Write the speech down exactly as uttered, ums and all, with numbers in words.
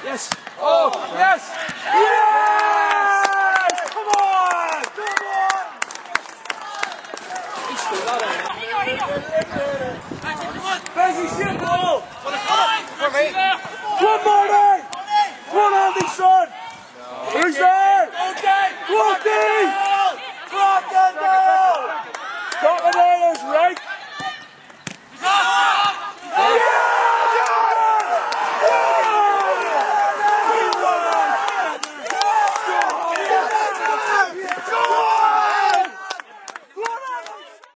Yes! Oh! Yes! Yes! Come on! Come on! Busy shit, ball! For me!